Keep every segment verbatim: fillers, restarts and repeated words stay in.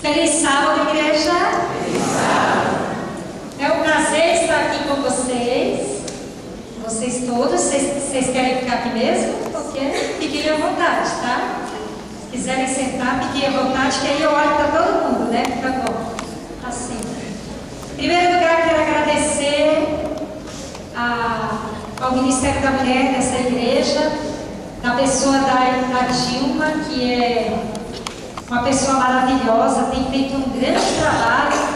Feliz sábado, igreja! Feliz sábado. É um prazer estar aqui com vocês. Vocês todos, vocês, vocês querem ficar aqui mesmo? Porque fiquem à vontade, tá? Se quiserem sentar, fiquem à vontade, que aí eu olho para todo mundo, né? Fica bom. Assim. Em primeiro lugar, quero agradecer a, ao Ministério da Mulher dessa igreja, na pessoa da, da Dilma, que é uma pessoa maravilhosa, tem feito um grande trabalho.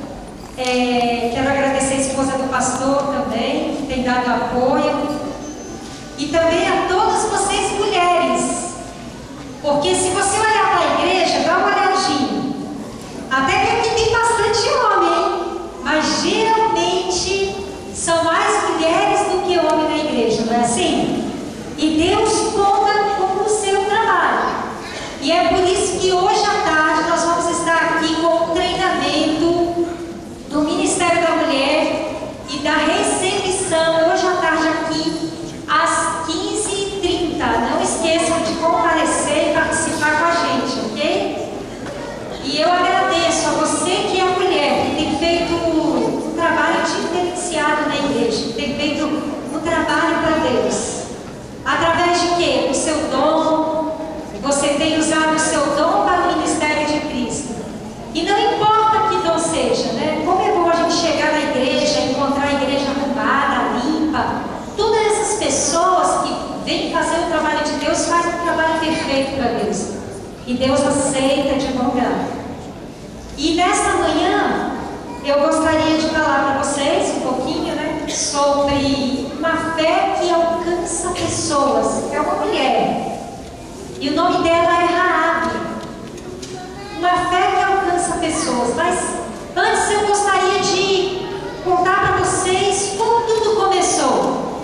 É, quero agradecer a esposa do pastor também, que tem dado apoio. E também a todas vocês mulheres. Porque se você olhar para a igreja, dá uma olhadinha. Até que aqui tem bastante homem, hein? Mas geralmente são mais mulheres do que homens na igreja, não é assim? E Deus conta com o seu trabalho. E é por isso que hoje à tarde nós vamos estar aqui com o treinamento do Ministério da Mulher e da recepção hoje à tarde aqui às quinze e trinta. Não esqueçam de comparecer e participar com a gente, ok? E eu agradeço a você que é mulher, que tem feito um trabalho diferenciado na igreja, que tem feito um trabalho para Deus. Através de quê? O seu dom. Você tem usado o seu dom para o ministério de Cristo. E não importa que dom seja, né? Como é bom a gente chegar na igreja, encontrar a igreja arrumada, limpa. Todas essas pessoas que vêm fazer o trabalho de Deus fazem um trabalho perfeito para Deus. E Deus aceita de bom grado. E nesta manhã, eu gostaria de falar para vocês um pouquinho, né? Sobre uma fé que alcança pessoas. É uma mulher. E o nome dela é Raabe. Uma fé que alcança pessoas. Mas antes eu gostaria de contar para vocês como tudo começou.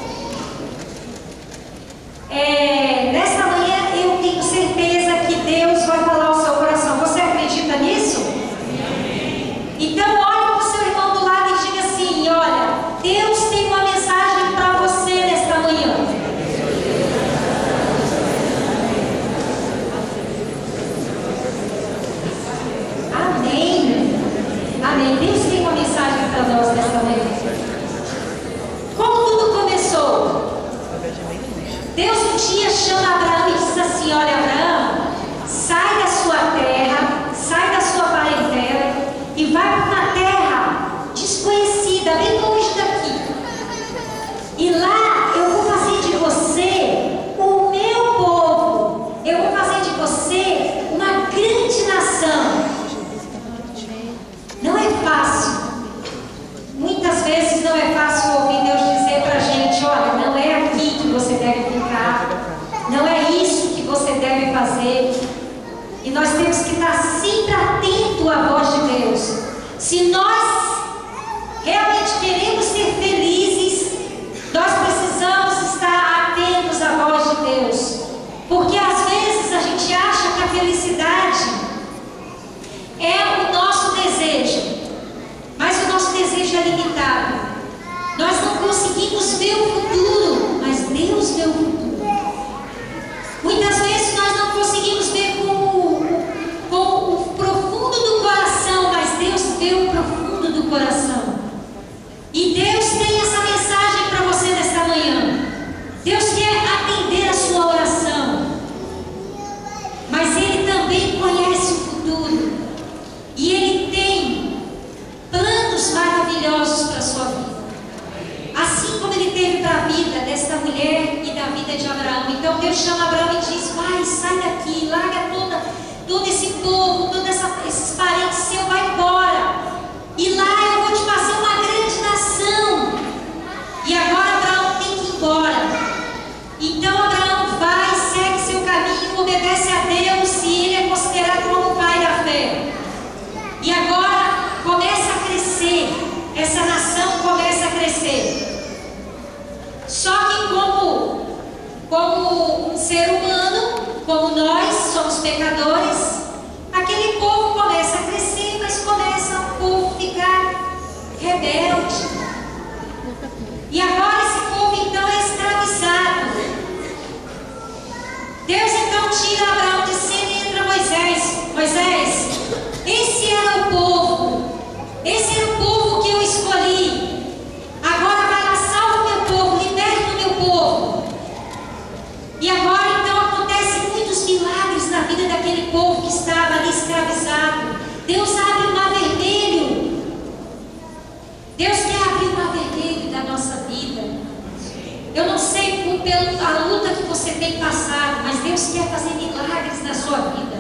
É, nesta manhã eu tenho certeza que Deus vai falar ao seu coração. Você acredita nisso? Então olhe para o seu irmão do lado e diga assim: olha, Deus tem uma mensagem para você nesta manhã. Amém. Deus tem uma mensagem para nós nesta manhã. Como tudo começou? Deus um dia chama Abraão e diz assim: olha, Abraão, sai da sua terra, sai da sua parentela e vai para uma terra desconhecida, bem longe daqui. E lá eu vou fazer de você o meu povo. Eu vou fazer de você uma grande nação. Não é fácil. Muitas vezes não é fácil ouvir Deus dizer para a gente: olha, não é aqui que você deve ficar, não é isso que você deve fazer. E nós temos que estar sempre atento à voz de Deus. Se nós realmente queremos ser felizes, nós precisamos estar atentos à voz de Deus. Porque às vezes a gente acha que a felicidade é o nosso desejo, mas o nosso desejo é limitado. Nós não conseguimos ver o futuro, mas Deus vê o futuro. Muitas vezes nós não conseguimos ver com o, com o profundo do coração, mas Deus vê o profundo do coração. E Deus tem essa mensagem para você nesta manhã. Deus quer atender a sua oração, mas Ele também conhece o futuro. E Ele tem planos maravilhosos para a sua vida. Assim como Ele teve para a vida desta mulher e da vida de Abraão. Então Deus chama Abraão e diz: vai, sai daqui, larga toda, todo esse povo, todos esses parentes seus, vai embora. E lá eu vou te fazer uma grande nação. E agora Abraão tem que ir embora. Então Abraão vai, segue seu caminho, obedece a Deus e ele é considerado como o pai da fé. E agora começa a crescer, essa nação começa a crescer. Só que como, como um ser humano, como nós somos pecadores, aquele povo começa a crescer, mas começa o povo a ficar rebelde. E agora esse povo então é escravizado. Deus então tira Abraão de cena e entra Moisés. Moisés, esse escravizado. Deus abre o mar vermelho. Deus quer abrir o mar vermelho da nossa vida. Eu não sei por, pela luta que você tem passado, mas Deus quer fazer milagres na sua vida.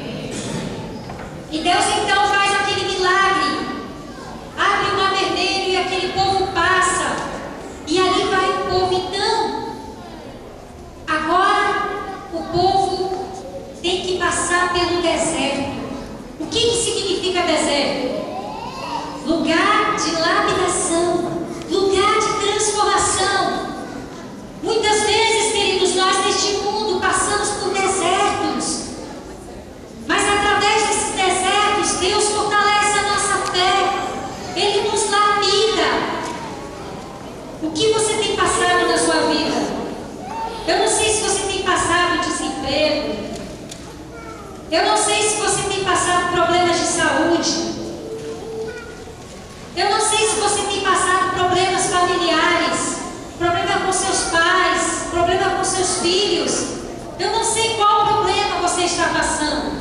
E Deus então faz aquele milagre. Abre o mar vermelho e aquele povo passa. E ali vai o povo. Então, agora o povo tem que passar pelo deserto. O que, que significa deserto? Lugar de lapidação, lugar de transformação. Muitas vezes, queridos, nós neste mundo passamos por desertos, mas através desses desertos, Deus fortalece a nossa fé, Ele nos lapida. O que você tem passado na sua vida? Eu não sei se você tem passado desemprego, eu não sei se você tem passado problemas de saúde, eu não sei se você tem passado problemas familiares, problema com seus pais, problema com seus filhos. Eu não sei qual problema você está passando.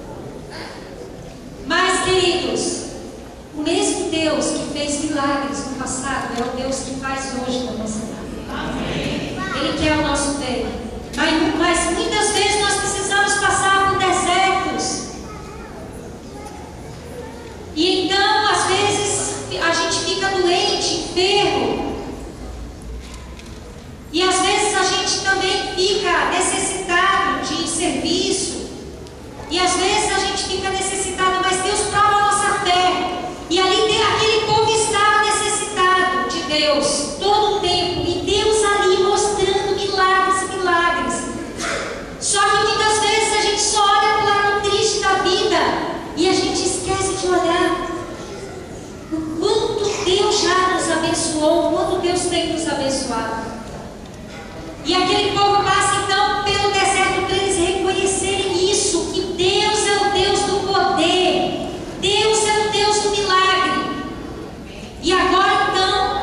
Mas, queridos, o mesmo Deus que fez milagres no passado é o Deus que faz hoje na nossa vida. Ele quer o nosso bem. Mas, mas muitas vezes nós precisamos passar por desertos. E então, às vezes, a gente fica doente, enfermo. E às vezes a gente também fica necessitado de serviço. E às vezes a gente fica necessitado, mas Deus prova a nossa fé. E ali aquele povo estava necessitado de Deus todo o tempo. E Deus ali mostrando milagres e milagres. Só que muitas vezes a gente só olha para o lado triste da vida e a gente esquece de olhar o quanto Deus já nos abençoou, o quanto Deus tem nos abençoado. E aquele povo passa então pelo deserto para eles reconhecerem isso, que Deus é o Deus do poder, Deus é o Deus do milagre. E agora então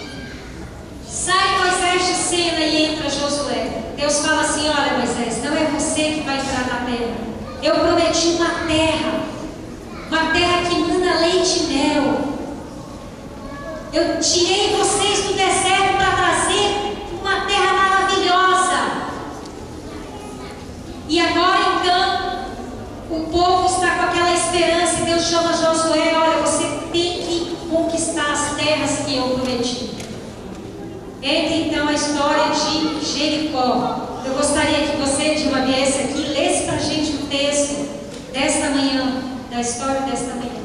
sai Moisés de cena e entra Josué. Deus fala assim: olha, Moisés, não é você que vai entrar na terra. Eu prometi uma terra, uma terra que manda leite e mel. Eu tirei vocês do deserto para trazer uma terra maravilhosa. E agora então o povo está com aquela esperança e Deus chama Josué: olha, você tem que conquistar as terras que eu prometi. Entra então a história de Jericó. Eu gostaria que você de uma vez aqui lesse para a gente o texto desta manhã, da história desta manhã.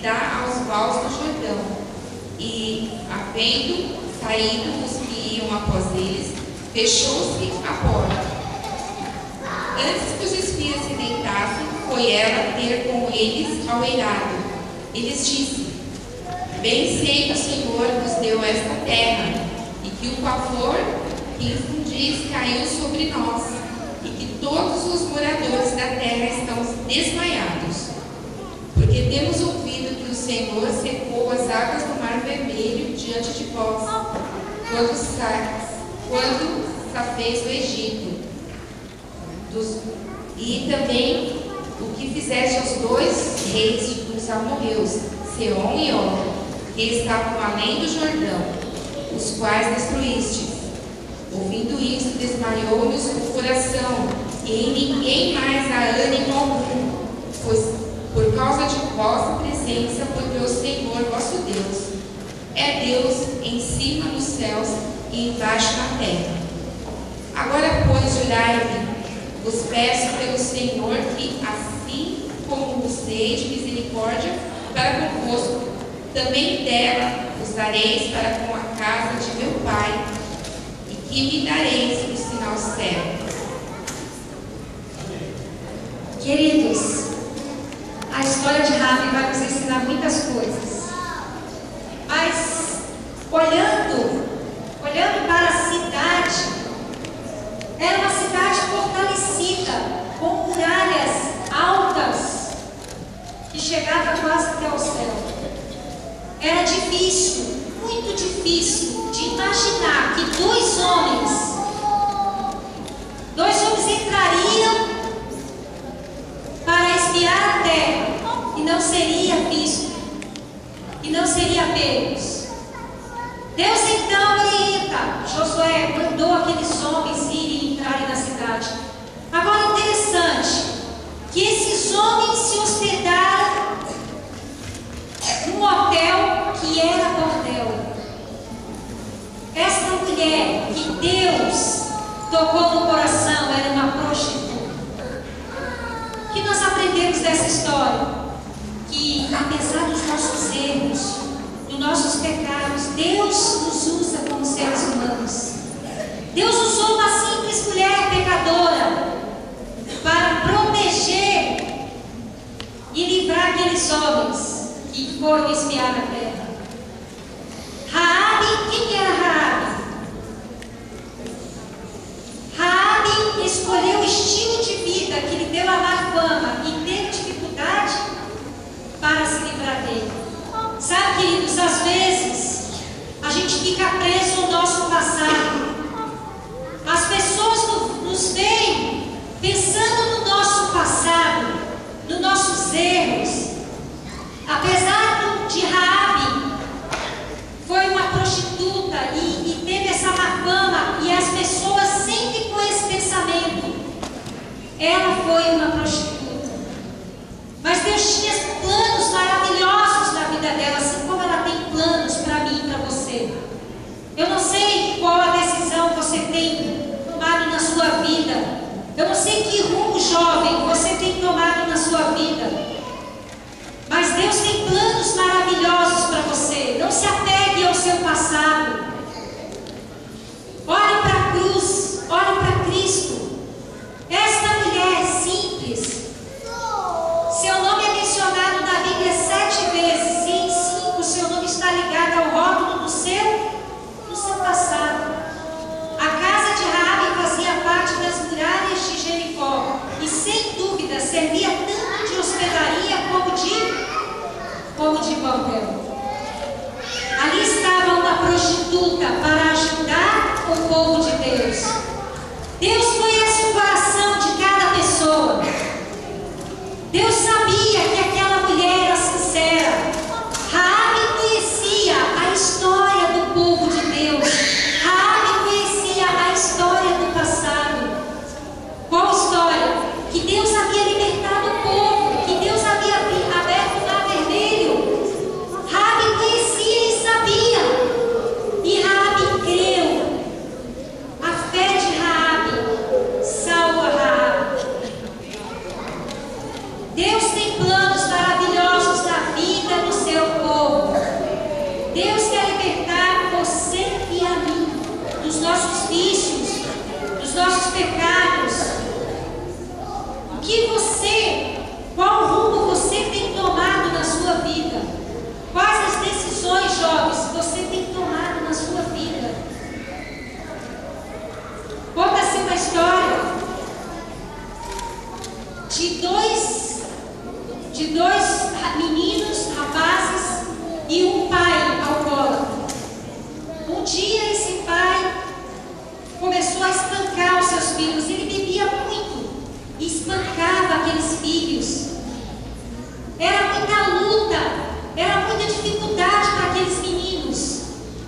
dá aos vales do Jordão. E, havendo saído os que iam após eles, fechou-se a porta. Antes que os espias se deitassem, foi ela ter com eles ao eirado. Eles disse: bem sei que o Senhor vos deu esta terra, e que o pavor que infundis caiu sobre nós, e que todos os moradores da terra estão desmaiados. Porque temos ouvido que o Senhor secou as águas do Mar Vermelho diante de vós, quando sa quando safeis o Egito, dos, e também o que fizeste aos dois reis dos amorreus, Seom e Og, que estavam além do Jordão, os quais destruístes. Ouvindo isso, desmaiou-lhes o coração, e em ninguém mais há ânimo algum, pois por causa de vossa presença, porque o Senhor vosso Deus é Deus em cima nos céus e embaixo na terra. Agora, pois, jurai-me, vos peço pelo Senhor que, assim como vos dei de misericórdia para convosco, também dela vos dareis para com a casa de meu pai, e que me dareis o sinal certo. Queridos, a história de Raabe vai nos ensinar muitas coisas. Mas, olhando, olhando para a cidade, era uma cidade fortalecida, com muralhas altas, que chegava quase até o céu. Era difícil, muito difícil, de imaginar que dois homens, dois homens entrariam para espiar a terra e não seria visto, e não seria pegos. Deus então orienta Josué, mandou aqueles homens irem entrarem na cidade. Agora, interessante que esses homens se hospedaram num hotel que era bordel. Esta mulher que Deus tocou no coração era uma prostituta. O que nós aprendemos dessa história? Que apesar dos nossos erros, dos nossos pecados, Deus nos usa como seres humanos. Deus usou uma simples mulher pecadora para proteger e livrar aqueles homens que foram espiar a terra. Raabe, quem era Raabe? Raabe escolheu o estilo de vida que lhe deu a má fama e teve dificuldade para se livrar dele. Sabe, queridos, às vezes a gente fica preso ao nosso passado. As pessoas nos veem pensando no nosso passado, nos nossos erros. Apesar de Raabe, foi uma prostituta e, e teve essa má fama, e as pessoas sempre com esse pensamento: ela foi uma prostituta. Mas Deus tinha planos maravilhosos na vida dela, assim como ela tem planos para mim e para você. Eu não sei qual a decisão você tem tomado na sua vida. Eu não sei que rumo, jovem, você tem tomado na sua vida. Mas Deus tem planos maravilhosos para você. Não se apegue ao seu passado. Olhe para a cruz, olhe para Cristo. Esta mulher simples, seu nome é mencionado na Bíblia sete vezes, e em cinco seu nome está ligado ao rótulo do seu, do seu passado. A casa de Raabe fazia parte das muralhas de Jericó e, sem dúvida, servia tanto de hospedaria como de, como de bordel. Ali estava uma prostituta para ajudar o povo de Deus. Deus conhece o coração de cada pessoa. Deus sabia que aquela mulher era sincera. Raabe conhecia a história do povo de Deus. Raabe conhecia a história do passado. Qual história? Que Deus havia libertado o povo, que Deus havia aberto o Mar Vermelho. Raabe conhecia e sabia. E Raabe creu. e um pai alcoólatra. Um dia esse pai começou a espancar os seus filhos. Ele bebia muito e espancava aqueles filhos. Era muita luta, era muita dificuldade para aqueles meninos.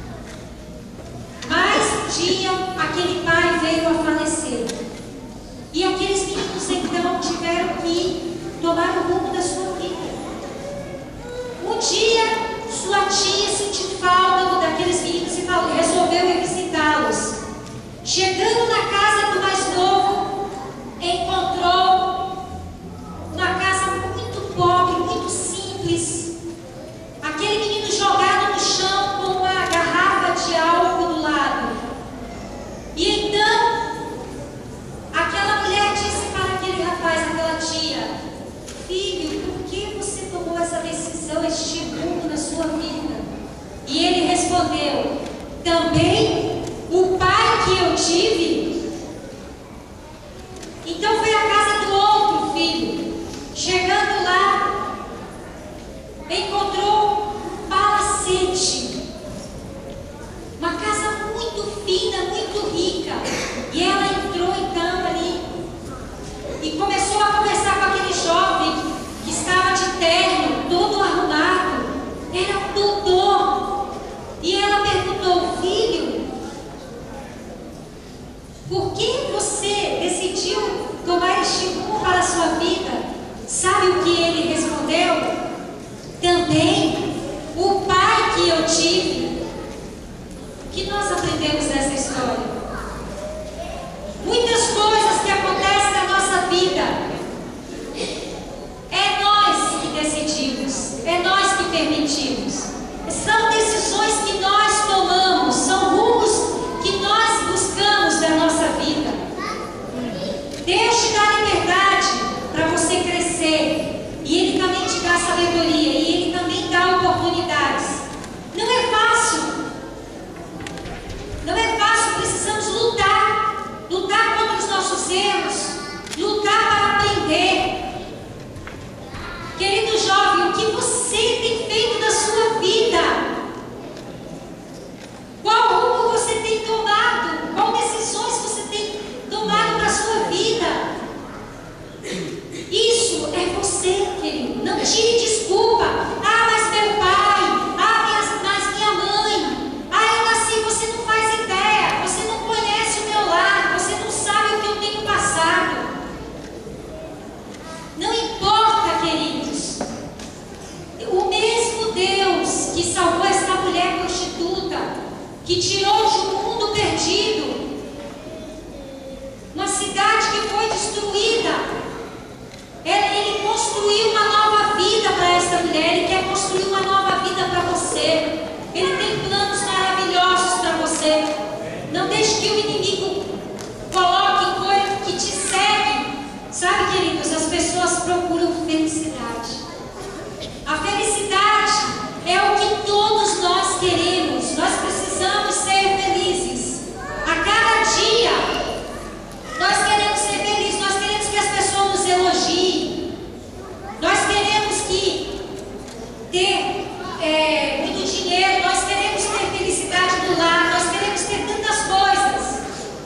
Mas um dia aquele pai veio a falecer. E aqueles meninos então tiveram que tomar o rumo da sua vida. Um dia sua tia sentiu falta daqueles meninos e falou, resolveu ir visitá-los. Chegando na casa do mais novo, encontrou uma casa muito pobre, muito simples. Aquele menino jogado no chão com uma garrafa de álcool do lado. E então, aquela mulher disse para aquele rapaz, aquela tia, filho, por que você tomou essa decisão, este rumo na sua vida? E ele respondeu, também o pai que eu tive. Então foi à casa do outro filho. Chegando lá, encontrou um palacete, uma casa muito fina, muito rica. E ela entrou então ali e começou a conversar com aquele jovem que estava de terno, todo arrumado. Era um doutor. E ela perguntou, filho, por que você decidiu tomar este rumo para a sua vida? Sabe o que ele respondeu? Também o pai que eu tive. O que nós aprendemos dessa história? Muitas coisas que acontecem na nossa vida, é nós que decidimos, é nós que permitimos. São decisões que nós tomamos, são rumos que nós buscamos na nossa vida. Deus te dá liberdade para você crescer, e Ele também te dá sabedoria, e Ele também dá oportunidades. Não é fácil, não é fácil, precisamos lutar, lutar contra os nossos erros, lutar para aprender. Querido jovem, o que você tem feito da sua vida? Qual rumo você tem tomado? Qual decisões você tem tomado para a sua vida? Isso é você, querido. Não tire desculpa. Ah, mas meu pai. Ah, minha, mas minha mãe. Ah, eu nasci. Você não faz ideia. Você não conhece o meu lar. Você não sabe o que eu tenho passado. Não importa, queridos. O mesmo Deus que salvou essa mulher prostituta, que tirou de um mundo perdido, uma cidade que foi destruída, Ele construiu uma nova vida para essa mulher. Ele quer construir uma nova vida para você. Ele tem planos maravilhosos para você. Não deixe que o inimigo coloque coisas que te seguem. Sabe, queridos, as pessoas procuram felicidade. A felicidade é o que todos nós queremos. Nós precisamos ser felizes. A cada dia, nós queremos ser felizes. Nós queremos que as pessoas nos elogiem. Nós queremos que ter é, muito dinheiro. Nós queremos ter felicidade no lar. Nós queremos ter tantas coisas.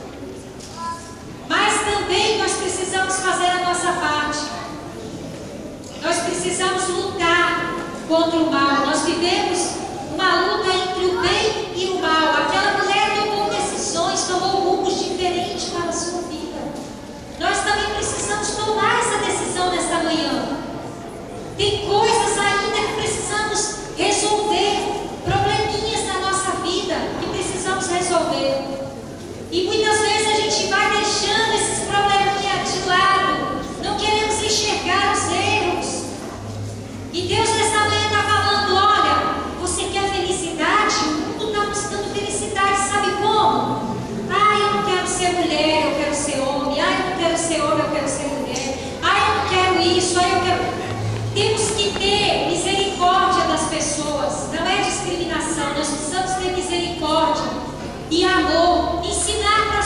Mas também nós precisamos fazer a nossa parte. Nós precisamos lutar contra o mal. Nós vivemos uma luta entre o bem e o mal. Aquela mulher tomou decisões, tomou rumos diferentes para a sua vida. Nós também precisamos tomar essa decisão nesta manhã. Tem coisas ainda que precisamos resolver, probleminhas na nossa vida que precisamos resolver. E muitas vezes a gente vai deixando esses probleminhas de lado. Não queremos enxergar os erros. E Deus nessa manhã está falando, olha, você quer felicidade? O mundo está buscando felicidade, sabe como? Ah, eu não quero ser mulher, eu quero ser homem. Ah, eu não quero ser homem, eu quero ser mulher. Ah, eu não quero isso, ah, eu quero... Temos que ter misericórdia das pessoas. Não é discriminação, nós precisamos ter misericórdia e amor. Ensinar para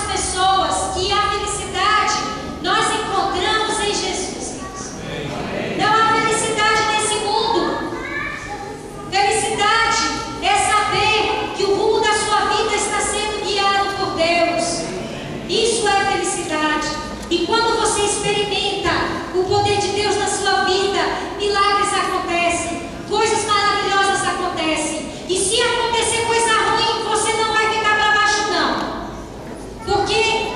E quando você experimenta o poder de Deus na sua vida, milagres acontecem, coisas maravilhosas acontecem. E se acontecer coisa ruim, você não vai ficar para baixo, não. Porque,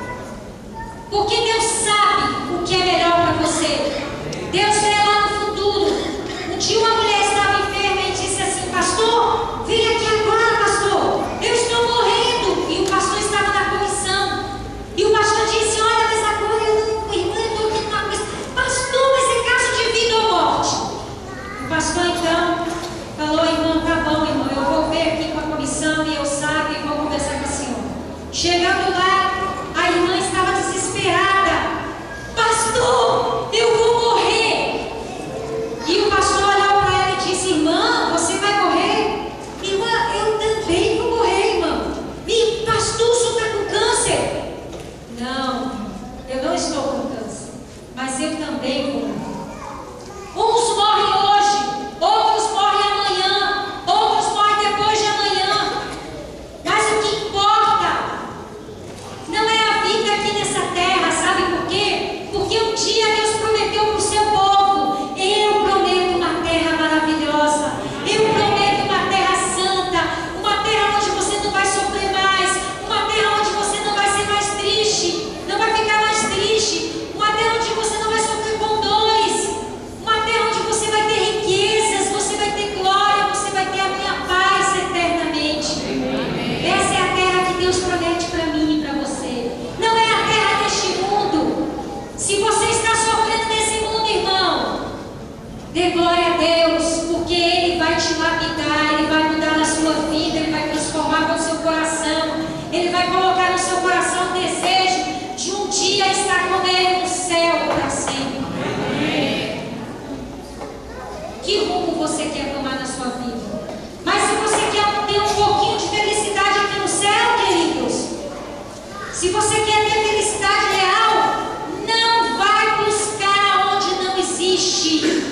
porque Deus sabe o que é melhor para você. Deus vê lá no futuro. Um dia uma mulher estava enferma e disse assim: pastor, vem aqui agora, pastor, eu estou morrendo. E o pastor estava na comissão. E o pastor disse: olha, mas agora eu não, irmã, eu estou aqui numa comissão. Pastor, mas é caso de vida ou morte. O pastor então falou: irmão, tá bom, irmão, eu vou ver aqui com a comissão e eu saio e vou conversar com a senhora. Chegando lá, a irmã estava desesperada: pastor, eu vou morrer. E o pastor olhou para ela e disse: irmã, você vai morrer? Irmã, eu também vou morrer, irmã. E pastor, o senhor está com câncer? Não, eu não estou com câncer, mas eu também vou morrer. Uns morrem hoje, outros morrem amanhã, outros morrem depois de amanhã. Mas o que importa não é a vida aqui nessa terra, sabe por quê? Porque um dia Deus prometeu para o seu povo: eu prometo uma terra maravilhosa, eu prometo uma terra santa, uma terra onde você não vai sofrer mais, uma terra onde você não vai ser mais triste, não vai ficar mais triste, uma terra onde você não vai sofrer com dores, uma terra onde você vai ter riquezas, você vai ter glória, você vai ter a minha paz eternamente. Essa é a terra que Deus promete para mim e para você. Não é a terra deste mundo. Se você está sofrendo nesse mundo, irmão, dê glória a Deus, porque Ele vai te lapidar, Ele vai mudar a sua vida, Ele vai transformar o seu coração, Ele vai colocar no seu coração o desejo de um dia estar com Ele no céu para sempre. Que rumo você quer tomar na sua vida? Mas se você quer ter um pouquinho de felicidade aqui no céu, queridos, se você quer ter felicidade real, não vai buscar onde não existe.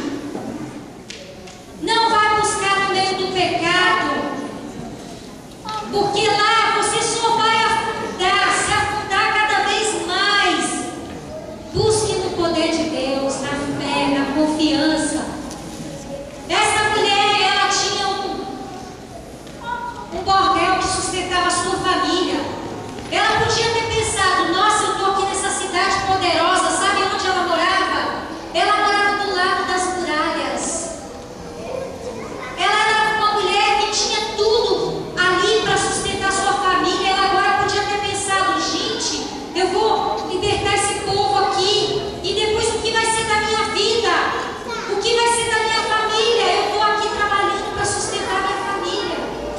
Não vai buscar no meio do pecado, porque lá você só vai afundar, se afundar cada vez mais. Busque no poder de Deus, na fé, na confiança. Essa mulher, ela tinha um, um bordel que sustentava a sua família. Ela podia ter pensado: nossa, eu estou aqui nessa cidade poderosa. Sabe onde ela morava? Ela morava do lado das muralhas. Ela era uma mulher que tinha tudo ali para sustentar a sua família. Ela agora podia ter pensado: gente, eu vou libertar esse povo aqui, e depois o que vai ser da minha vida? O que vai ser da minha família? Eu estou aqui trabalhando para sustentar a minha família.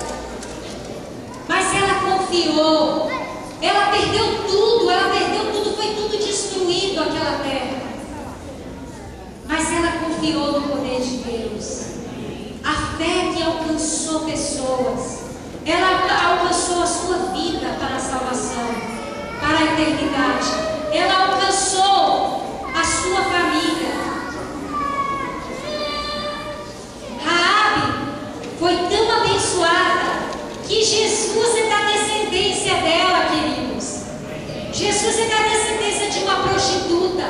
Mas ela confiou. Ela perdeu tudo, ela perdeu tudo, foi tudo destruído aquela terra. Mas ela confiou no poder de Deus. A fé que alcançou pessoas, ela alcançou a sua vida para a salvação, para a eternidade. Ela alcançou a sua família. Raabe foi tão abençoada que Jesus é da descendência dela, queridos. Jesus é da descendência de uma prostituta.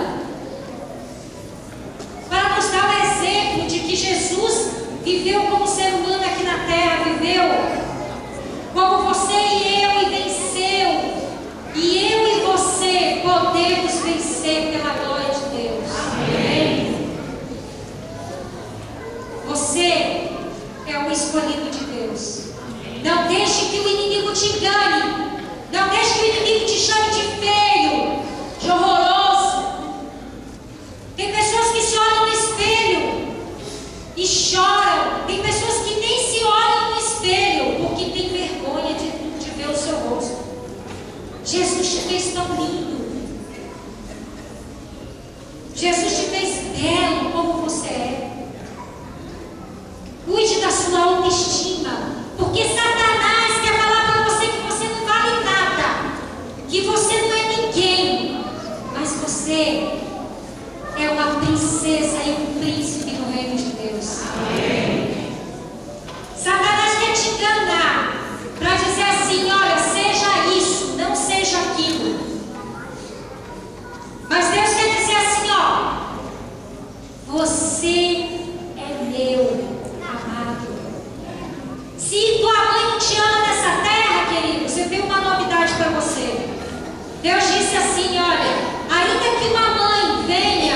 Para nos dar o exemplo de que Jesus viveu como ser humano aqui na terra, viveu como você e eu e venceu. E eu e você podemos vencer pela glória de Deus. Amém. Você é o escolhido de Deus. Não deixe que o inimigo te engane. Não deixe que o inimigo te chame de feio, de horroroso. Tem pessoas que se olham no espelho e choram. Tem pessoas que nem se olham no espelho porque tem vergonha de, de ver o seu rosto. Jesus te fez tão lindo. Jesus te fez belo como você é. Cuide da sua autoestima, porque Satanás quer falar para você que você não vale nada, que você não é ninguém, mas você é uma princesa e um príncipe no reino de Deus. Amém. Satanás quer te enganar para dizer assim: olha, seja isso, não seja aquilo. disse assim: olha, ainda que uma mãe venha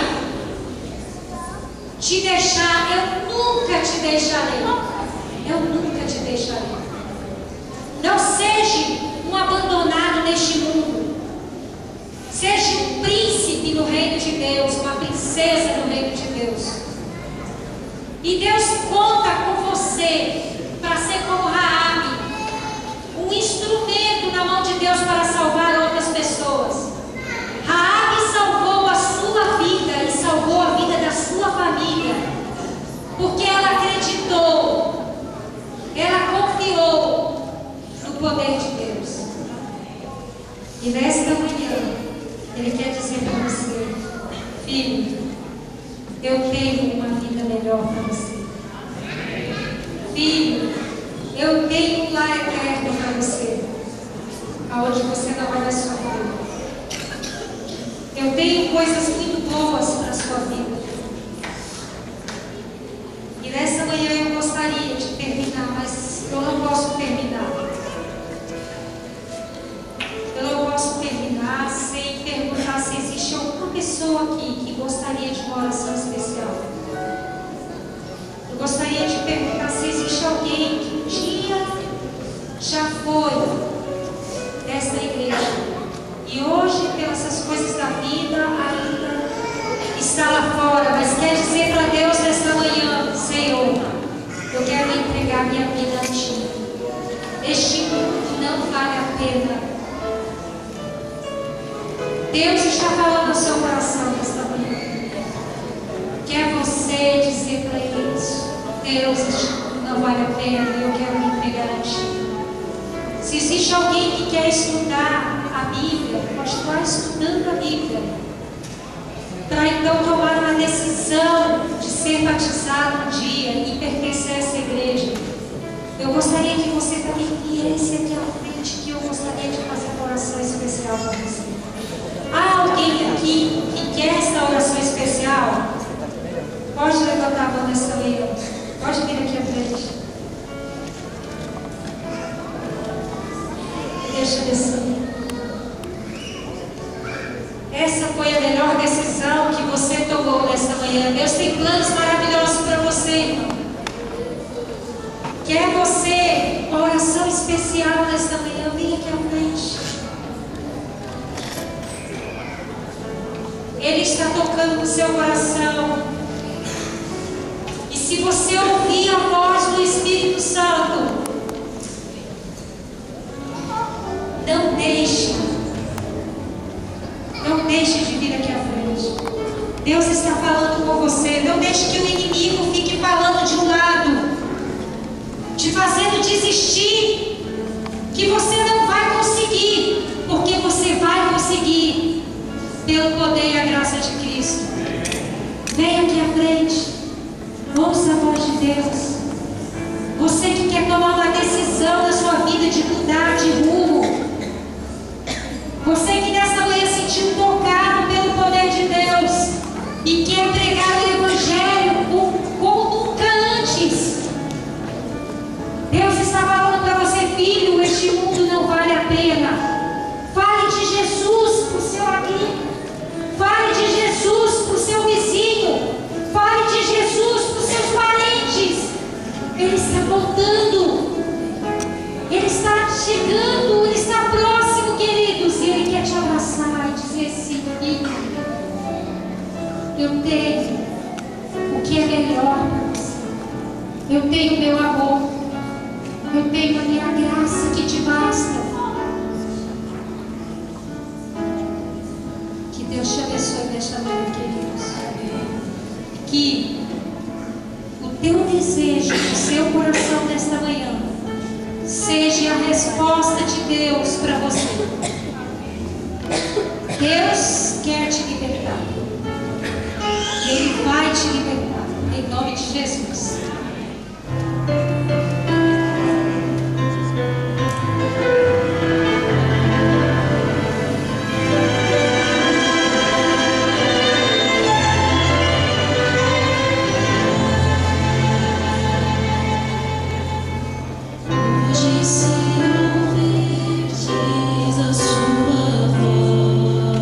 te deixar, eu nunca te deixarei. Eu nunca te deixarei. Não seja um abandonado neste mundo. Seja um príncipe no reino de Deus, uma princesa no reino de Deus. E Deus conta com você para ser como Raabe, um instrumento na mão de Deus para salvar outras pessoas. Raabe salvou a sua vida e salvou a vida da sua família, porque ela acreditou, ela confiou no poder de Deus. E nesta manhã, Ele quer dizer para você: filho, eu tenho uma vida melhor para você. Filho, eu tenho um lar eterno para você, aonde você não vai sofrer. Eu tenho coisas muito boas para a sua vida. E nessa manhã eu gostaria de terminar, mas eu não posso terminar. Eu não posso terminar sem perguntar se existe alguma pessoa aqui que gostaria de uma oração especial. Eu gostaria de perguntar se existe alguém que um dia já foi desta igreja e hoje, pelas coisas da vida, ainda está lá fora, mas quer dizer para Deus nesta manhã: Senhor, eu quero entregar minha vida a Ti. Este mundo não vale a pena. Deus está falando no seu coração nesta manhã. Quer você dizer para Ele isso? Deus, este mundo não vale a pena e eu quero me entregar a Ti. Se existe alguém que quer estudar a Bíblia, continuar estudando a Bíblia, para então tomar uma decisão de ser batizado um dia e pertencer a essa igreja, eu gostaria que você também viesse aqui à frente, que eu gostaria de fazer uma oração especial para você. Há alguém aqui que quer essa oração especial? Pode levantar a mão nessa manhã. Pode vir aqui à frente. Deixa eu descer. Essa foi a melhor decisão que você tomou nesta manhã. Deus tem planos maravilhosos para você, irmão. Quer você uma oração especial nesta manhã? Vem aqui à frente. Ele está tocando no seu coração. E se você ouvir a voz do Espírito Santo, não deixe, não deixe de vir aqui à frente. Deus está falando com você. Não deixe que o inimigo fique falando de um lado, te fazendo desistir, que você não vai conseguir, porque você vai conseguir, pelo poder e a graça de Cristo. Venha aqui à frente. Ouça a voz de Deus. Você que quer tomar uma decisão na sua vida de mudar de rumo. Você que nessa manhã sentiu tocado pelo poder de Deus e quer pregar o Evangelho como nunca antes. Deus está falando para você: filho, este mundo não vale a pena. Fale de Jesus para o seu amigo. Fale de Jesus para o seu vizinho. Fale de Jesus para os seus parentes. Ele está voltando. Ele está chegando. Ele está próximo, queridos. E Ele quer te abraçar e dizer assim: filho, eu tenho o que é melhor para você. Eu tenho o meu amor. Eu tenho a minha graça que te basta. Que Deus te abençoe nesta manhã, queridos. Que o teu desejo, o seu coração nesta manhã, seja a resposta de Deus para você. Deus quer te libertar. Ele vai te libertar. Em nome de Jesus. Hoje, Senhor, diz a sua voz.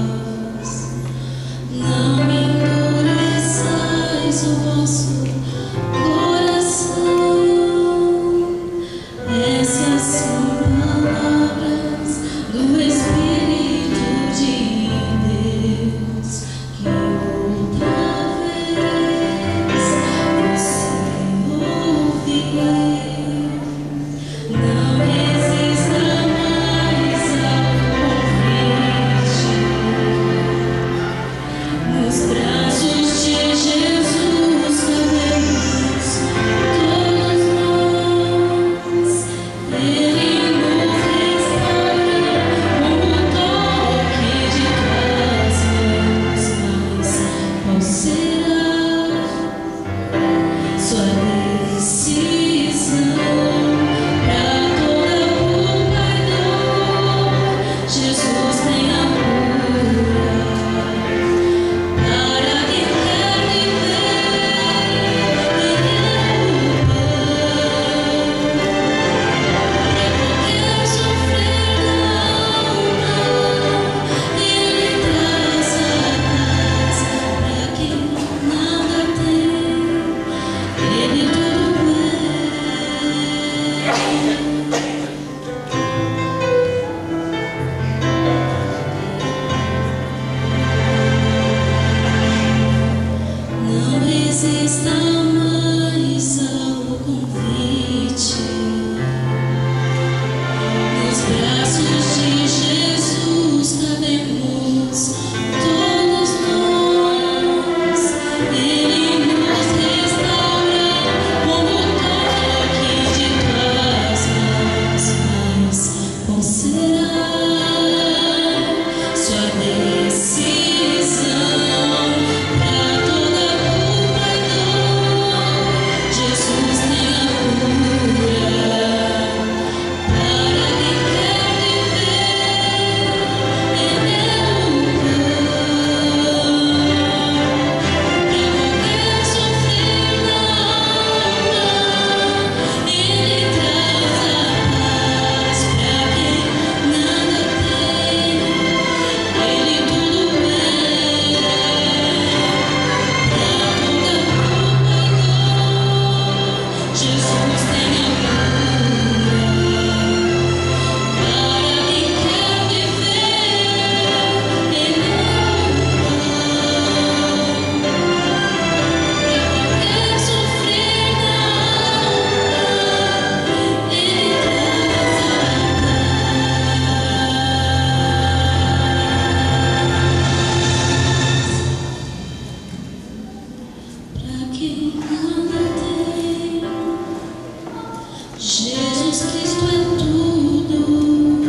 Jesus Cristo é tudo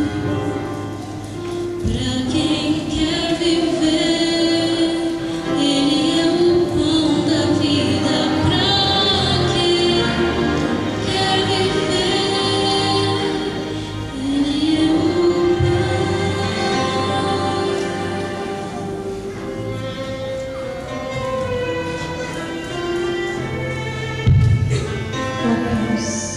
para quem quer viver. Ele é o pão da vida para quem quer viver. Ele é o Oremos.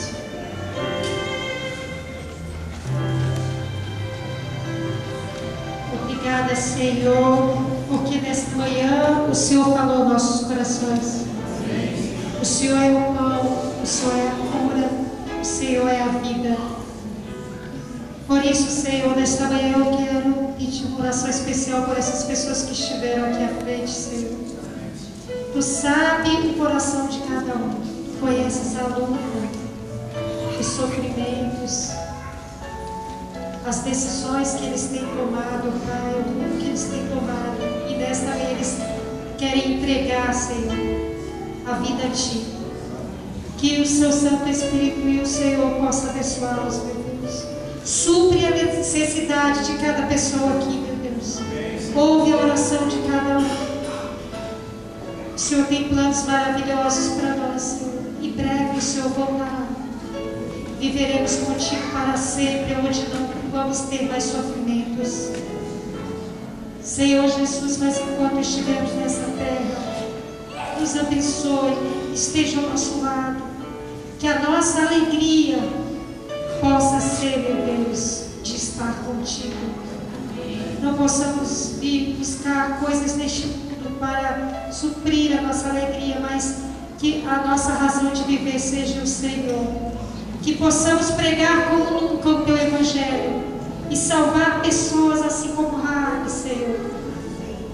Obrigada, Senhor, porque nesta manhã o Senhor falou aos nossos corações. O Senhor é o pão, o Senhor é a cura, o Senhor é a vida. Por isso, Senhor, nesta manhã eu quero pedir uma oração especial por essas pessoas que estiveram aqui à frente, Senhor. Tu sabe o coração de cada um, tu conheces a luta, os sofrimentos, as decisões que eles têm tomado, Pai, o rumo que eles têm tomado, e desta vez eles querem entregar, Senhor, a vida a Ti. Que o Seu Santo Espírito e o Senhor possa abençoá-los, meu Deus. Supre a necessidade de cada pessoa aqui, meu Deus. Ouve a oração de cada um. O Senhor tem planos maravilhosos para nós, Senhor. Em breve o Senhor voltará. Viveremos contigo para sempre, onde não vamos ter mais sofrimentos. Senhor Jesus, mas enquanto estivermos nessa terra, nos abençoe, esteja ao nosso lado. Que a nossa alegria possa ser, meu Deus, de estar contigo. Não possamos vir buscar coisas neste mundo para suprir a nossa alegria, mas que a nossa razão de viver seja o Senhor. Que possamos pregar como nunca o Teu Evangelho e salvar pessoas assim como Raabe, Senhor.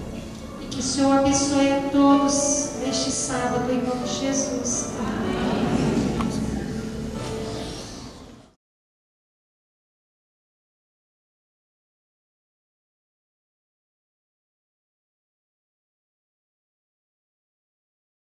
E que o Senhor abençoe a todos neste sábado, em nome de Jesus. Amém.